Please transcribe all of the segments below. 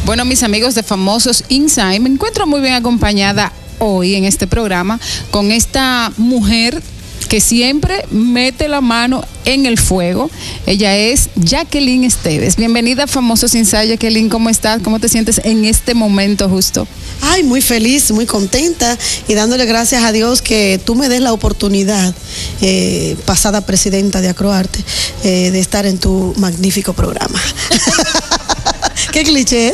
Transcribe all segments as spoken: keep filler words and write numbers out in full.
Bueno, mis amigos de Famosos Inside, me encuentro muy bien acompañada hoy en este programa con esta mujer que siempre mete la mano en el fuego. Ella es Jacqueline Esteves. Bienvenida a Famosos Inside, Jacqueline. ¿Cómo estás? ¿Cómo te sientes en este momento justo? Ay, muy feliz, muy contenta y dándole gracias a Dios que tú me des la oportunidad, eh, pasada presidenta de Acroarte, eh, de estar en tu magnífico programa. Qué cliché.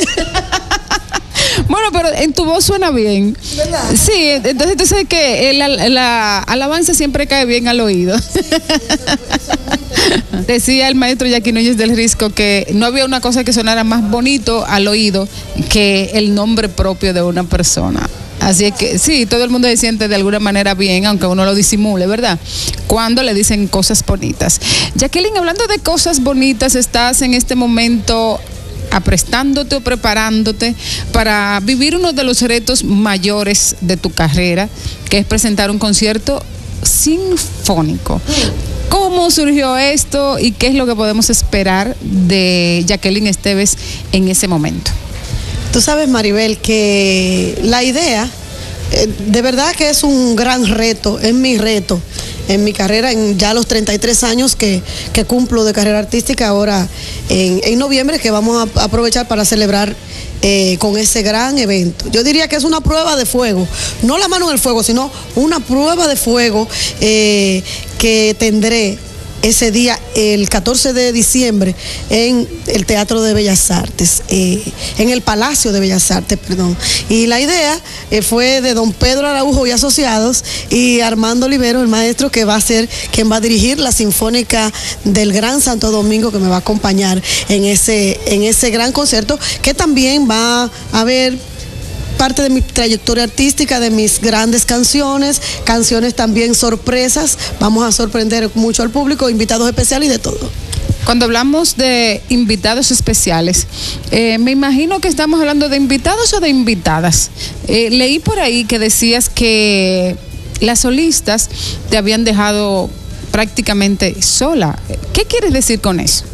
Bueno, pero en tu voz suena bien. ¿Verdad? Sí, entonces tú sabes que la, la alabanza siempre cae bien al oído. Sí, eso, eso es Decía el maestro Jackie Núñez del Risco que no había una cosa que sonara más bonito al oído que el nombre propio de una persona. Así es que sí, todo el mundo se siente de alguna manera bien, aunque uno lo disimule, ¿verdad? Cuando le dicen cosas bonitas. Jacqueline, hablando de cosas bonitas, estás en este momento aprestándote o preparándote para vivir uno de los retos mayores de tu carrera, que es presentar un concierto sinfónico. ¿Cómo surgió esto y qué es lo que podemos esperar de Jacqueline Esteves en ese momento? Tú sabes, Maribel, que la idea, eh, de verdad que es un gran reto, es mi reto en mi carrera, en ya los treinta y tres años que, que cumplo de carrera artística, ahora en, en noviembre, que vamos a aprovechar para celebrar eh, con ese gran evento. Yo diría que es una prueba de fuego, no la mano en el fuego, sino una prueba de fuego eh, que tendré ese día, el catorce de diciembre, en el Teatro de Bellas Artes, eh, en el Palacio de Bellas Artes, perdón. Y la idea eh, fue de don Pedro Araujo y Asociados y Armando Olivero, el maestro, que va a ser quien va a dirigir la Sinfónica del Gran Santo Domingo, que me va a acompañar en ese, en ese gran concierto, que también va a haber parte de mi trayectoria artística, de mis grandes canciones, canciones también sorpresas. Vamos a sorprender mucho al público, invitados especiales y de todo. Cuando hablamos de invitados especiales, eh, me imagino que estamos hablando de invitados o de invitadas. Eh, leí por ahí que decías que las solistas te habían dejado prácticamente sola. ¿Qué quieres decir con eso?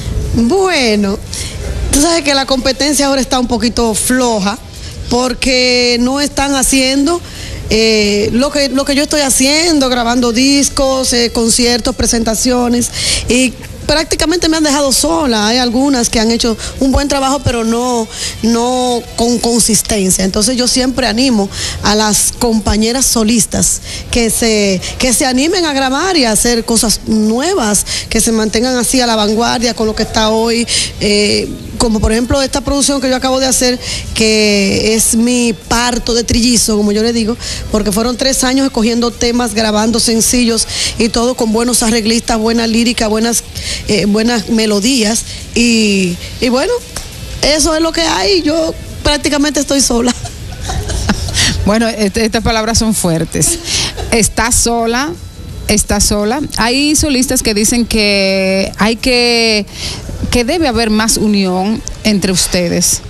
Bueno, tú sabes que la competencia ahora está un poquito floja, porque no están haciendo eh, lo que, lo que yo estoy haciendo, grabando discos, eh, conciertos, presentaciones, y prácticamente me han dejado sola. Hay algunas que han hecho un buen trabajo, pero no, no con consistencia. Entonces yo siempre animo a las compañeras solistas que se, que se animen a grabar y a hacer cosas nuevas, que se mantengan así a la vanguardia con lo que está hoy, eh, como por ejemplo esta producción que yo acabo de hacer, que es mi parto de trillizo, como yo le digo, porque fueron tres años escogiendo temas, grabando sencillos y todo con buenos arreglistas, buena lírica, buenas Eh, buenas melodías y, y bueno, eso es lo que hay. Yo prácticamente estoy sola. Bueno, este, estas palabras son fuertes. Estás sola, estás sola. Hay solistas que dicen que hay que, que debe haber más unión entre ustedes,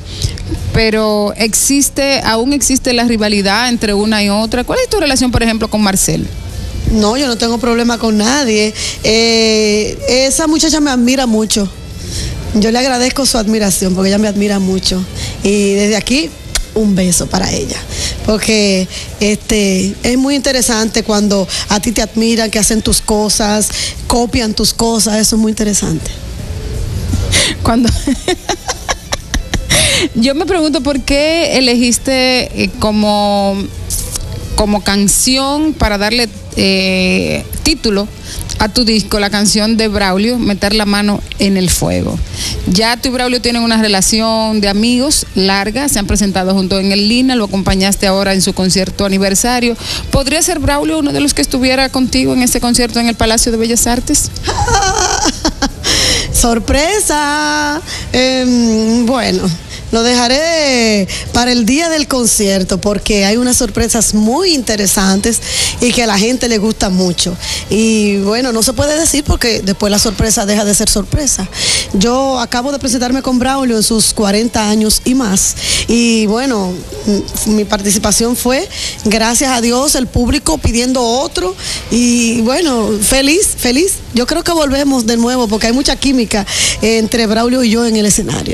pero existe, aún existe la rivalidad entre una y otra. ¿Cuál es tu relación, por ejemplo, con Marcel? No, yo no tengo problema con nadie. Eh, esa muchacha me admira mucho. Yo le agradezco su admiración porque ella me admira mucho. Y desde aquí, un beso para ella. Porque este, es muy interesante cuando a ti te admiran, que hacen tus cosas, copian tus cosas. Eso es muy interesante. Cuando... Yo me pregunto por qué elegiste eh, como... como canción para darle eh, título a tu disco, la canción de Braulio, Meter la Mano en el Fuego. Ya tú y Braulio tienen una relación de amigos larga, se han presentado juntos en el Lina, lo acompañaste ahora en su concierto aniversario. ¿Podría ser Braulio uno de los que estuviera contigo en ese concierto en el Palacio de Bellas Artes? ¡Sorpresa! Eh, bueno... Lo dejaré para el día del concierto porque hay unas sorpresas muy interesantes y que a la gente le gusta mucho. Y bueno, no se puede decir porque después la sorpresa deja de ser sorpresa. Yo acabo de presentarme con Braulio en sus cuarenta años y más. Y bueno, mi participación fue, gracias a Dios, el público pidiendo otro. Y bueno, feliz, feliz. Yo creo que volvemos de nuevo porque hay mucha química entre Braulio y yo en el escenario.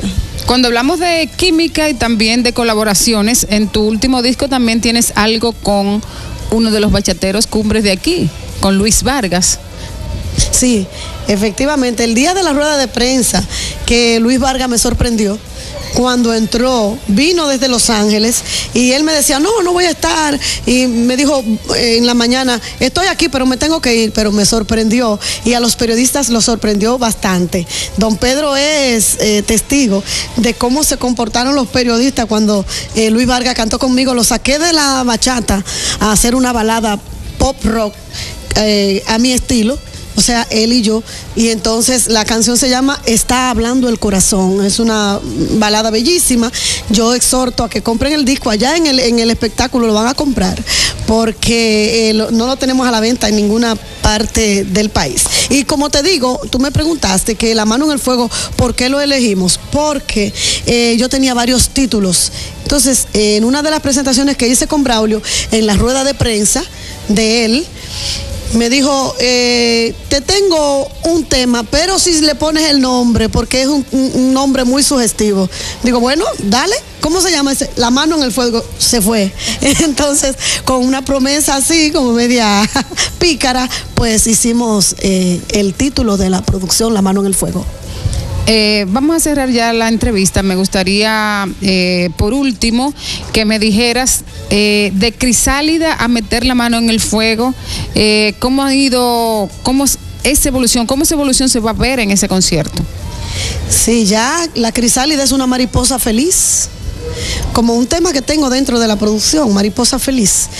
Cuando hablamos de química y también de colaboraciones, en tu último disco también tienes algo con uno de los bachateros cumbres de aquí, con Luis Vargas. Sí, efectivamente, el día de la rueda de prensa que Luis Vargas me sorprendió, cuando entró, vino desde Los Ángeles y él me decía, no, no voy a estar, y me dijo eh, en la mañana, estoy aquí pero me tengo que ir, pero me sorprendió y a los periodistas lo sorprendió bastante. Don Pedro es eh, testigo de cómo se comportaron los periodistas cuando eh, Luis Vargas cantó conmigo. Lo saqué de la bachata a hacer una balada pop rock eh, a mi estilo. O sea, él y yo, y entonces la canción se llama Está hablando el corazón, es una balada bellísima. Yo exhorto a que compren el disco, allá en el, en el espectáculo lo van a comprar, porque eh, lo, no lo tenemos a la venta en ninguna parte del país. Y como te digo, tú me preguntaste que La Mano en el Fuego, ¿por qué lo elegimos? Porque eh, yo tenía varios títulos. Entonces, eh, en una de las presentaciones que hice con Braulio, en la rueda de prensa de él, me dijo, eh, te tengo un tema, pero si le pones el nombre, porque es un, un nombre muy sugestivo. Digo, bueno, dale, ¿cómo se llama ese? La Mano en el Fuego. Se fue. Entonces, con una promesa así, como media pícara, pues hicimos eh, el título de la producción, La Mano en el Fuego. Eh, vamos a cerrar ya la entrevista. Me gustaría, eh, por último, que me dijeras eh, de Crisálida a Meter la Mano en el Fuego, eh, cómo ha ido, cómo es esa evolución, cómo esa evolución se va a ver en ese concierto. Sí, ya la Crisálida es una mariposa feliz, como un tema que tengo dentro de la producción, Mariposa Feliz.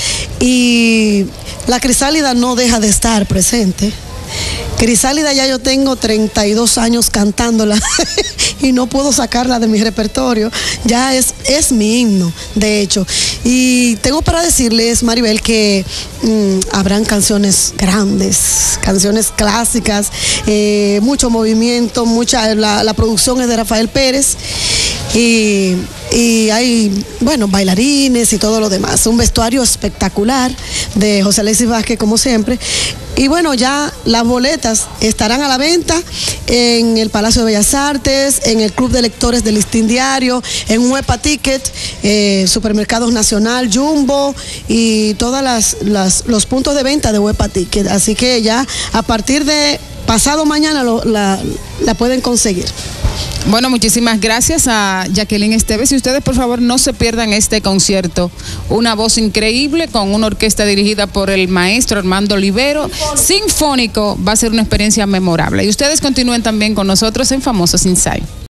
Y la Crisálida no deja de estar presente. Crisálida ya yo tengo treinta y dos años cantándola y no puedo sacarla de mi repertorio. Ya es, es mi himno, de hecho. Y tengo para decirles, Maribel, que mmm, habrán canciones grandes, canciones clásicas, eh, mucho movimiento, mucha, la, la producción es de Rafael Pérez. Y, y hay, bueno, bailarines y todo lo demás. Un vestuario espectacular de José Alexis Vázquez, como siempre. Y bueno, ya las boletas estarán a la venta en el Palacio de Bellas Artes, en el Club de Lectores del Listín Diario, en Huepa Ticket, eh, Supermercados Nacional, Jumbo y todos las, las, los puntos de venta de Huepa Ticket. Así que ya a partir de pasado mañana lo, la, la pueden conseguir. Bueno, muchísimas gracias a Jacqueline Esteves y ustedes por favor no se pierdan este concierto. Una voz increíble con una orquesta dirigida por el maestro Armando Olivero, sinfónico, va a ser una experiencia memorable. Y ustedes continúen también con nosotros en Famosos Inside.